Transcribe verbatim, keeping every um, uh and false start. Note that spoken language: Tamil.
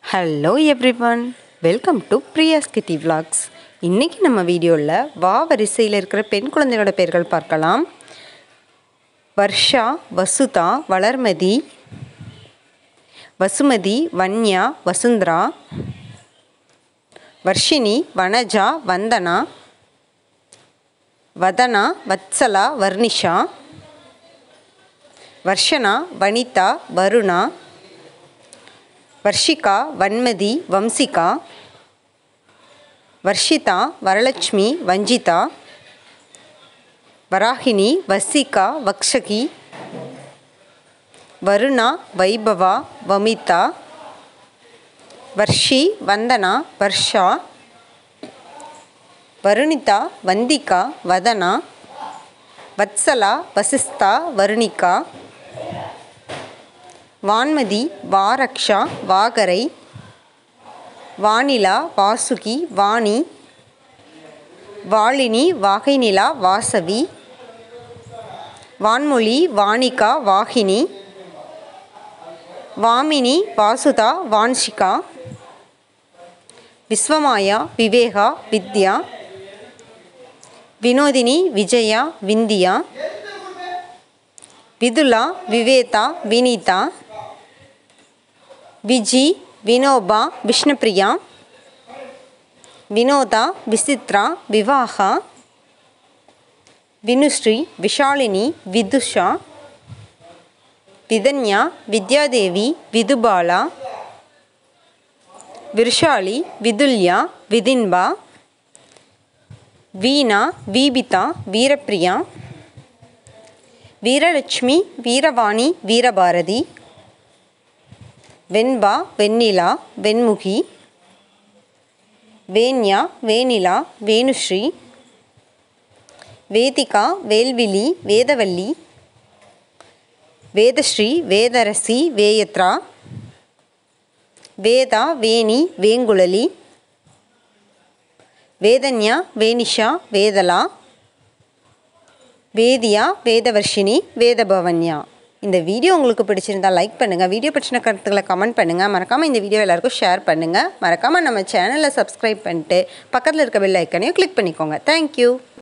Hello everyone, welcome to Priya's Kitty vlogs. இன்றைக்கி நம்ம வீடியோவில் வா வரிசையில் இருக்கிற பெண் குழந்தைகளோட பெயர்கள் பார்க்கலாம். வர்ஷா, வசுதா, வளர்மதி, வசுமதி, வன்யா, வசுந்தரா, வர்ஷினி, வனஜா, வந்தனா, வதனா, வத்சலா, வர்ணிஷா, வர்ஷனா, வனிதா, வருணா, வர்ஷிகா, வன்மதி, வம்சிகா, வர்ஷிதா, வரலட்சுமி, வஞ்சிதா, வராகினி, வசிகா, வக்ஷகி, வருணா, வைபவா, வமிதா, வர்ஷி, வந்தனா, வர்ஷா, வருணிதா, வந்திகா, வதனா, வத்சலா, வசிஸ்தா, வருணிகா, வான்மதி, வாரக்ஷா, வாகரை, வானிலா, வாசுகி, வாணி, வாளினி, வாகைநிலா, வாசவி, வான்மொழி, வாணிகா, வாகினி, வாமினி, வாசுதா, வான்ஷிகா, விஸ்வமாயா, விவேகா, வித்யா, வினோதினி, விஜயா, விந்தியா, விதுலா, விவேதா, வினிதா, விஜி, வினோபா, விஷ்ணுபிரியா, வினோதா, விசித்ரா, விவாகா, வினுஸ்ரீ, விஷாலினி, விதுஷா, விதன்யா, வித்யாதேவி, விதுபாலா, விருஷாலி, விதுல்யா, விதின்பா, வீணா, வீபிதா, வீரப்பிரியா, வீரலட்சுமி, வீரவாணி, வீரபாரதி, வெண்பா, வெண்ணிலா, வெண்முகி, வேண்யா, வேனிலா, வேணுஸ்ரீ, வேதிகா, வேல்விழி, வேதவல்லி, வேதஸ்ரீ, வேதரசி, வேயத்ரா, வேதா, வேணி, வேங்குழலி, வேதன்யா, வேனிஷா, வேதலா, வேதியா, வேதவர்ஷினி, வேதபவன்யா. இந்த வீடியோ உங்களுக்கு பிடிச்சிருந்தால் லைக் பண்ணுங்கள். வீடியோ பற்றின கருத்துக்களை கமெண்ட் பண்ணுங்கள். மறக்காமல் இந்த வீடியோ எல்லாருக்கும் ஷேர் பண்ணுங்கள். மறக்காமல் நம்ம சேனலை சப்ஸ்கிரைப் பண்ணிட்டு பக்கத்தில் இருக்க பெல் ஐக்கனையும் கிளிக் பண்ணிக்கோங்க. தேங்க்யூ.